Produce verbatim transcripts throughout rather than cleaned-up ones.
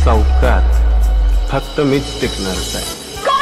चौकात फक्त मीच टिकणारच आहे।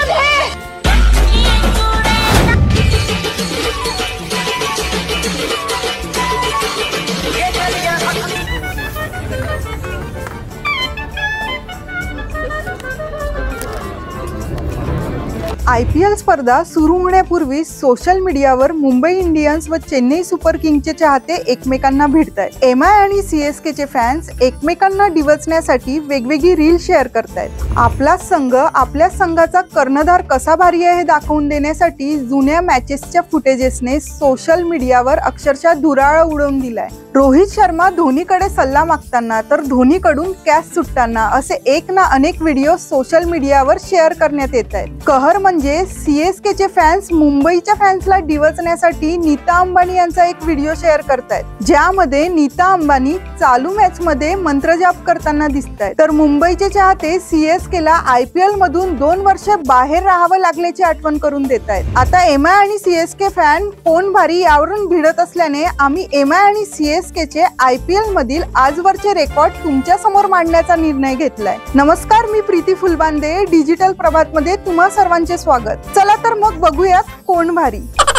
आय पी एल स्पर्धा सुरू होण्यापूर्वी सोशल मीडियावर मुंबई इंडियन्स व चेन्नई सुपर किंग्सचे चाहते एकमेकांना भिडतायत। एम आय आणि सी एस के चे फॅन्स एकमेकांना डिवचण्यासाठी वेगवेगळी रील शेअर करतायत। आपला संघ आपल्या संघाचा कर्णधार कसा भारी आहे हे दाखवून देण्यासाठी जुन्या मॅचेसच्या फुटेजेसने सोशल मीडियावर अक्षरशः धुराळ उडवून दिलाय। रोहित शर्मा धोनीकडे सल्ला मागताना तर धोनीकडून कॅच सुटताना असे एक ना अनेक व्हिडिओ सोशल मीडियावर शेअर करण्यात येत आहेत। कहर म्हणजे सी एस के चे फॅन्स मुंबईच्या फॅन्सला डिवचण्यासाठी नीता अंबानी यांचा एक व्हिडिओ शेअर करतायत, ज्यामध्ये नीता अंबानी चालू मॅच मध्ये मंत्रजाप करताना दिसतायत, तर मुंबईचे चाहते सी एस के ला आय पी एल मधून दोन वर्ष बाहेर राहावं लागल्याची आठवण करून देत आहेत। आता एम आय आणि सी एस के फॅन कोण भारी यावरून भिडत असल्याने आम्ही एम आय आणि सी एस के चे आय पी एल मधील आजवरचे रेकॉर्ड तुमच्या समोर मांडण्याचा निर्णय घेतलाय। नमस्कार, मी प्रीती फुलबांदे, डिजिटल प्रभात मध्ये तुम्हा सर्वांचे स्वागत। चला तर मग बघूयात कोण भारी।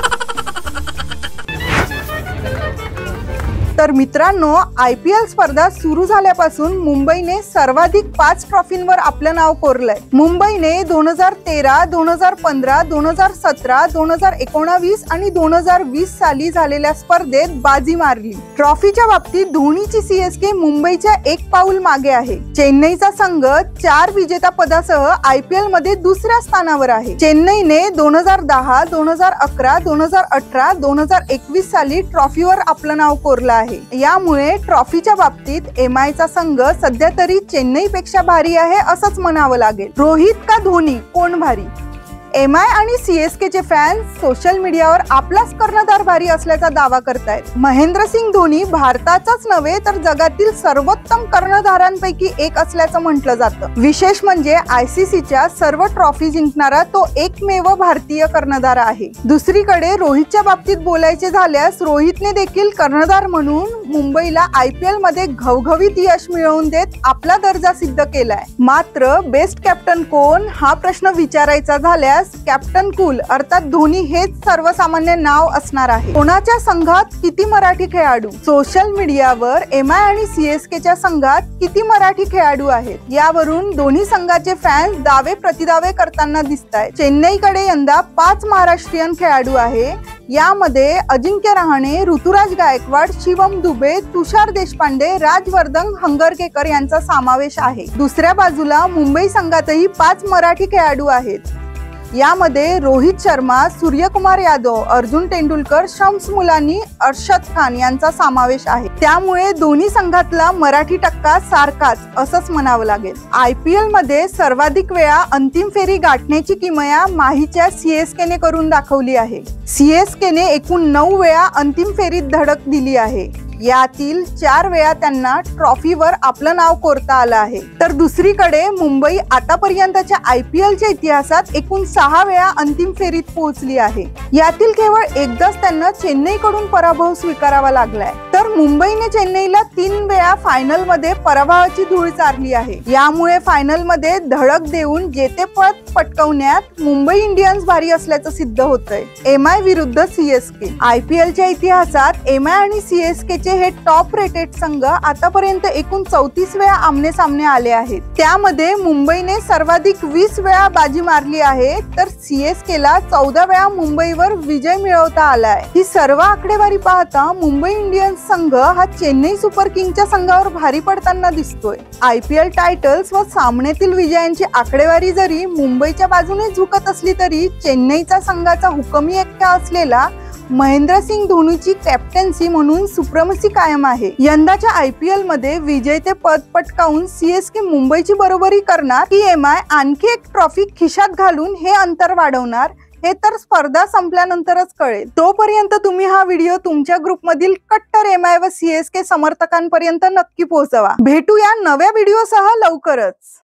तर मित्रांनो, आय पी एल स्पर्धा सुरू झाल्यापासून मुंबईने सर्वाधिक पाच ट्रॉफींवर आपलं नाव कोरलंय। मुंबईने दोन हजार तेरा, दोन हजार पंधरा, दोन हजार सतरा, दोन हजार एकोणावीस आणि दोन हजार वीस साली झालेल्या स्पर्धेत बाजी मारली। ट्रॉफीच्या बाबतीत धोनीची सी एस के मुंबईच्या एक पाऊल मागे आहे। चेन्नईचा संघ चार विजेता पदासह आय पी एल मध्ये दुसऱ्या स्थानावर आहे। चेन्नईने दोन हजार दहा, दोन हजार अकरा, दोन हजार अठरा, दोन हजार एकवीस साली ट्रॉफीवर आपलं नाव कोरलं आहे। यामुळे ट्रॉफीच्या बाबतीत एम आय चा संघ सध्या तरी चेन्नई पेक्षा भारी आहे असंच म्हणावं लागेल। रोहित का धोनी, कोण भारी? एम आय आणि सी एस के चे फॅन्स सोशल मीडियावर आपलाच कर्णधार भारी असल्याचा दावा करतायत। महेंद्रसिंग धोनी भारताचाच नव्हे तर जगातील सर्वोत्तम कर्णधारांपैकी एक असल्याचं म्हटलं जातं। विशेष म्हणजे आय सी सी च्या सर्व ट्रॉफी जिंकणारा तो एकमेव भारतीय कर्णधार आहे। दुसरीकडे रोहितच्या बाबतीत बोलायचे झाल्यास रोहितने देखील कर्णधार म्हणून मुंबईला आय पी एल मध्ये घवघवीत यश मिळवून देत आपला दर्जा सिद्ध केलाय। मात्र बेस्ट कॅप्टन कोण हा प्रश्न विचारायचा झाल्यास कॅप्टन कूल अर्थात धोनी हेच सर्वसामान्य नाव असणार आहे। कोणाच्या संघात किती मराठी खेळाडू? सोशल मीडियावर एम आय आणि सी एस के च्या संघात किती मराठी खेळाडू आहेत यावरून दोन्ही संघाचे फॅन्स दावे प्रतिदावे करताना दिसतायत। चेन्नईकडे यंदा पाच महाराष्ट्रीयन खेळाडू आहे। यामध्ये अजिंक्य रहाणे, ऋतुराज गायकवाड, शिवम दुबे, तुषार देशपांडे, राजवर्धन हंगरकेकर यांचा समावेश आहे। दुसऱ्या बाजूला मुंबई संघातही पाच मराठी खेळाडू आहेत। यामध्ये रोहित शर्मा, सूर्यकुमार यादव, अर्जुन तेंडुलकर, शम्स मुलानी, अर्शद खान यांचा समावेश आहे। त्यामुळे दोन्ही संघातला मराठी टक्का सारखाच असंच म्हणावं लागेल। आय पी एल मध्ये सर्वाधिक वेळा अंतिम फेरी गाठण्याची किमया माहीच्या सी एस के ने करून दाखवली आहे। सी एस के ने एकूण नऊ वेळा अंतिम फेरीत धडक दिली आहे। यातील चार वेळा त्यांना ट्रॉफीवर आपलं नाव कोरता आलं आहे। तर दुसरीकडे मुंबई आतापर्यंतच्या आय पी एल च्या इतिहासात एकूण सहा वेळा अंतिम फेरीत पोहोचली आहे। यातील केवळ एकदाच त्यांना चेन्नईकडून पराभव स्वीकारावा लागलाय। तर मुंबईने चेन्नईला तीन वेळा फायनल मध्ये पराभवाची धूळ चारली आहे। यामुळे फायनल मध्ये धडक देऊन जेतेपद पटकावण्यात मुंबई इंडियन्स भारी असल्याचं सिद्ध होतंय। एम आय विरुद्ध C S K. I P L च्या इतिहासात एम आय आणि सी एस के चे हे टॉप रेटेड संघ आतापर्यंत एकूण चौतीस वेळा आमने सामने आले आहेत। त्यामध्ये मुंबईने सर्वाधिक वीस वेळा बाजी मारली आहे, तर सी एस के ला चौदा वेळा मुंबईवर विजय मिळवता आलाय। ही सर्व आकडेवारी पाहता मुंबई इंडियन्स संघ हा चेन्नई सुपर किंग्सच्या संघावर भारी पडताना दिसतोय। आय पी एल टायटल्स व सामन्यातील विजयांची आकडेवारी जरी मुंबईच्या बाजूने झुकत असली तरी चेन्नईचा संघाचा हुकमी एकटा असलेला महेंद्रसिंग धोनीची कॅप्टन्सी म्हणून सुप्रमसी कायम आहे। यंदाच्या आय पी एल मध्ये विजेते पद पटकावून सी एस के मुंबईची बरोबरी करणार की एम आय आणखी एक ट्रॉफी खिशात घालून हे अंतर वाढवणार हे तर स्पर्धा संपल्यानंतरच कळेल। तोपर्यंत तुम्ही हा व्हिडिओ तुमच्या ग्रुपमधील कट्टर एम आय व सी एस के समर्थकांपर्यंत नक्की पोहोचवा। भेटूया नव्या व्हिडिओसह लवकरच।